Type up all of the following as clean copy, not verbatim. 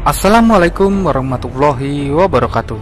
Assalamualaikum warahmatullahi wabarakatuh.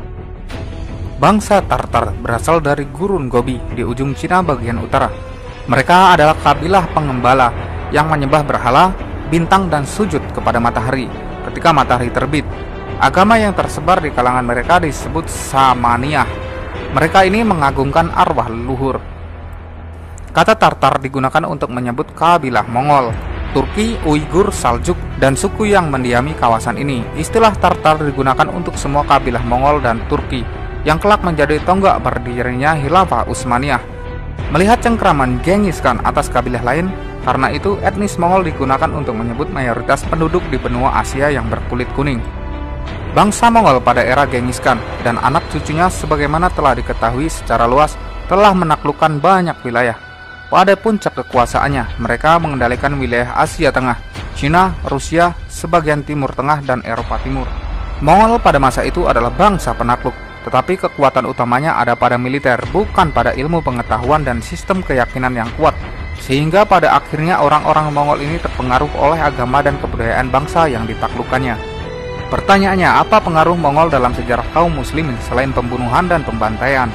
Bangsa Tartar berasal dari Gurun Gobi di ujung Cina bagian utara. Mereka adalah kabilah pengembala yang menyembah berhala, bintang dan sujud kepada matahari ketika matahari terbit. Agama yang tersebar di kalangan mereka disebut Samaniyah. Mereka ini mengagungkan arwah leluhur. Kata Tartar digunakan untuk menyebut kabilah Mongol, Turki, Uighur, Saljuk, dan suku yang mendiami kawasan ini. Istilah Tartar digunakan untuk semua kabilah Mongol dan Turki yang kelak menjadi tonggak berdirinya Khilafah Utsmaniyah. Melihat cengkraman Genghis Khan atas kabilah lain, karena itu etnis Mongol digunakan untuk menyebut mayoritas penduduk di benua Asia yang berkulit kuning. Bangsa Mongol pada era Genghis Khan dan anak cucunya sebagaimana telah diketahui secara luas telah menaklukkan banyak wilayah. Pada puncak kekuasaannya, mereka mengendalikan wilayah Asia Tengah, Cina, Rusia, sebagian Timur Tengah, dan Eropa Timur. Mongol pada masa itu adalah bangsa penakluk, tetapi kekuatan utamanya ada pada militer, bukan pada ilmu pengetahuan dan sistem keyakinan yang kuat. Sehingga pada akhirnya orang-orang Mongol ini terpengaruh oleh agama dan kebudayaan bangsa yang ditaklukkannya. Pertanyaannya, apa pengaruh Mongol dalam sejarah kaum muslimin selain pembunuhan dan pembantaian?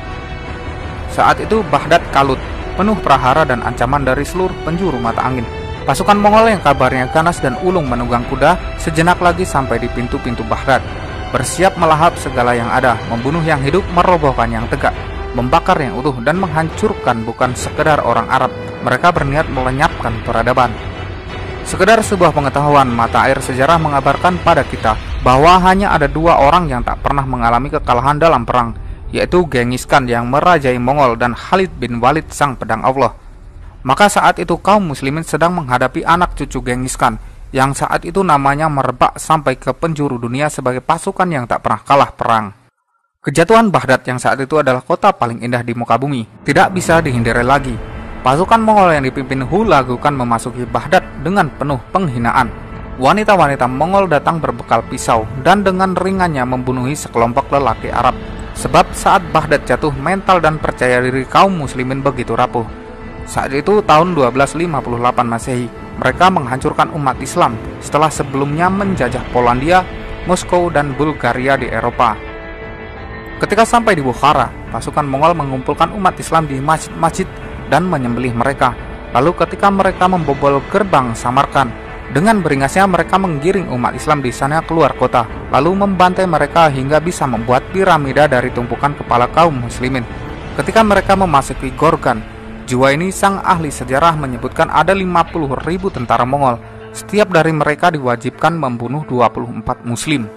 Saat itu Baghdad kalut, penuh prahara dan ancaman dari seluruh penjuru mata angin. Pasukan Mongol yang kabarnya ganas dan ulung menunggang kuda sejenak lagi sampai di pintu-pintu Baghdad, bersiap melahap segala yang ada, membunuh yang hidup, merobohkan yang tegak, membakar yang utuh, dan menghancurkan bukan sekedar orang Arab. Mereka berniat melenyapkan peradaban. Sekedar sebuah pengetahuan, mata air sejarah mengabarkan pada kita bahwa hanya ada dua orang yang tak pernah mengalami kekalahan dalam perang, yaitu Genghis Khan yang merajai Mongol dan Khalid bin Walid sang pedang Allah. Maka saat itu kaum muslimin sedang menghadapi anak cucu Genghis Khan yang saat itu namanya merebak sampai ke penjuru dunia sebagai pasukan yang tak pernah kalah perang. Kejatuhan Baghdad yang saat itu adalah kota paling indah di muka bumi tidak bisa dihindari lagi. Pasukan Mongol yang dipimpin Hulagu Khan memasuki Baghdad dengan penuh penghinaan. Wanita-wanita Mongol datang berbekal pisau dan dengan ringannya membunuhi sekelompok lelaki Arab. Sebab saat Baghdad jatuh, mental dan percaya diri kaum muslimin begitu rapuh. Saat itu tahun 1258 Masehi, mereka menghancurkan umat Islam setelah sebelumnya menjajah Polandia, Moskow, dan Bulgaria di Eropa. Ketika sampai di Bukhara, pasukan Mongol mengumpulkan umat Islam di masjid-masjid dan menyembelih mereka. Lalu ketika mereka membobol gerbang Samarkand, dengan beringasnya mereka menggiring umat Islam di sana keluar kota, lalu membantai mereka hingga bisa membuat piramida dari tumpukan kepala kaum muslimin. Ketika mereka memasuki Gorgan, Juwaini sang ahli sejarah menyebutkan ada 50.000 tentara Mongol. Setiap dari mereka diwajibkan membunuh 24 muslim.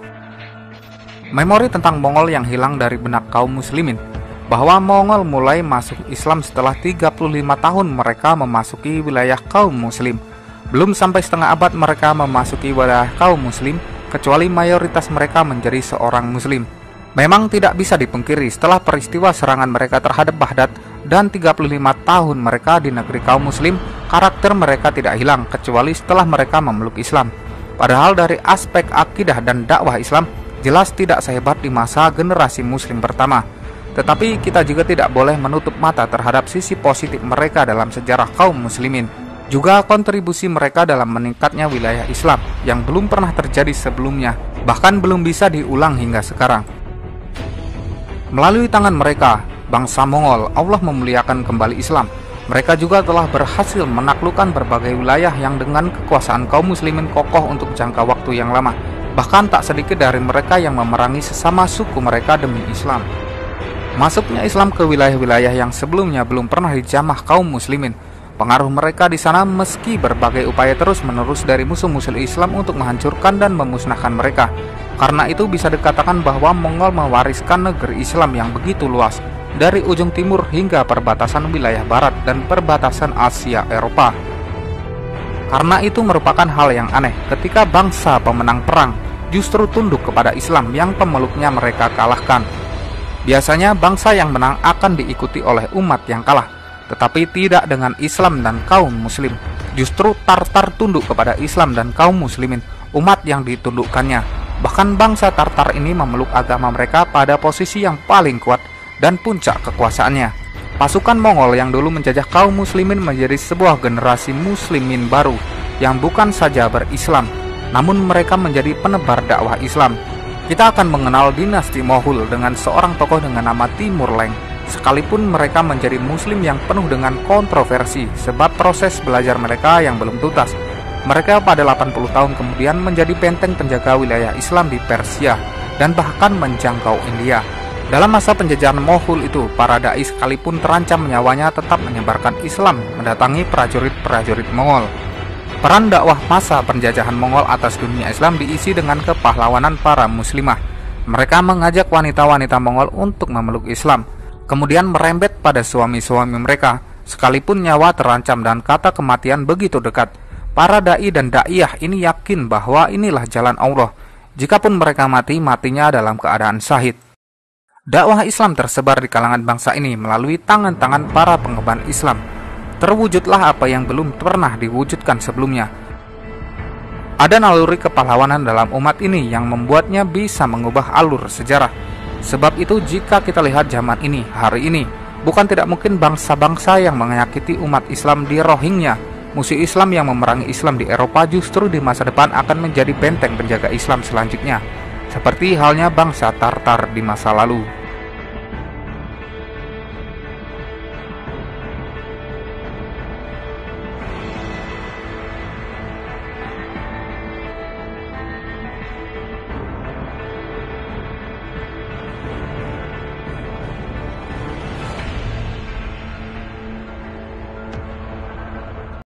Memori tentang Mongol yang hilang dari benak kaum muslimin, bahwa Mongol mulai masuk Islam setelah 35 tahun mereka memasuki wilayah kaum muslim. Belum sampai setengah abad mereka memasuki wilayah kaum muslim, kecuali mayoritas mereka menjadi seorang muslim. Memang tidak bisa dipungkiri setelah peristiwa serangan mereka terhadap Baghdad dan 35 tahun mereka di negeri kaum muslim, karakter mereka tidak hilang kecuali setelah mereka memeluk Islam. Padahal dari aspek akidah dan dakwah Islam, jelas tidak sehebat di masa generasi muslim pertama. Tetapi kita juga tidak boleh menutup mata terhadap sisi positif mereka dalam sejarah kaum muslimin. Juga kontribusi mereka dalam meningkatnya wilayah Islam yang belum pernah terjadi sebelumnya, bahkan belum bisa diulang hingga sekarang. Melalui tangan mereka, bangsa Mongol, Allah memuliakan kembali Islam. Mereka juga telah berhasil menaklukkan berbagai wilayah yang dengan kekuasaan kaum muslimin kokoh untuk jangka waktu yang lama. Bahkan tak sedikit dari mereka yang memerangi sesama suku mereka demi Islam. Masuknya Islam ke wilayah-wilayah yang sebelumnya belum pernah dijamah kaum muslimin. Pengaruh mereka di sana meski berbagai upaya terus-menerus dari musuh-musuh Islam untuk menghancurkan dan memusnahkan mereka. Karena itu bisa dikatakan bahwa Mongol mewariskan negeri Islam yang begitu luas, dari ujung timur hingga perbatasan wilayah barat dan perbatasan Asia Eropa. Karena itu merupakan hal yang aneh ketika bangsa pemenang perang justru tunduk kepada Islam yang pemeluknya mereka kalahkan. Biasanya bangsa yang menang akan diikuti oleh umat yang kalah, tetapi tidak dengan Islam dan kaum muslim. Justru Tartar tunduk kepada Islam dan kaum muslimin, umat yang ditundukkannya. Bahkan bangsa Tartar ini memeluk agama mereka pada posisi yang paling kuat dan puncak kekuasaannya. Pasukan Mongol yang dulu menjajah kaum muslimin menjadi sebuah generasi muslimin baru yang bukan saja berislam, namun mereka menjadi penebar dakwah Islam. Kita akan mengenal dinasti Moghul dengan seorang tokoh dengan nama Timur Lenk. Sekalipun mereka menjadi muslim yang penuh dengan kontroversi sebab proses belajar mereka yang belum tuntas, mereka pada 80 tahun kemudian menjadi benteng penjaga wilayah Islam di Persia dan bahkan menjangkau India. Dalam masa penjajahan Moghul itu, para dai sekalipun terancam nyawanya tetap menyebarkan Islam, mendatangi prajurit-prajurit Mongol. Peran dakwah masa penjajahan Mongol atas dunia Islam diisi dengan kepahlawanan para muslimah. Mereka mengajak wanita-wanita Mongol untuk memeluk Islam, kemudian merembet pada suami-suami mereka, sekalipun nyawa terancam dan kata kematian begitu dekat. Para dai dan daiyah ini yakin bahwa inilah jalan Allah. Jikapun mereka mati, matinya dalam keadaan syahid. Dakwah Islam tersebar di kalangan bangsa ini melalui tangan-tangan para pengemban Islam. Terwujudlah apa yang belum pernah diwujudkan sebelumnya. Ada naluri kepahlawanan dalam umat ini yang membuatnya bisa mengubah alur sejarah. Sebab itu jika kita lihat zaman ini, hari ini, bukan tidak mungkin bangsa-bangsa yang menyakiti umat Islam di Rohingya, musuh Islam yang memerangi Islam di Eropa justru di masa depan akan menjadi benteng penjaga Islam selanjutnya, seperti halnya bangsa Tartar di masa lalu.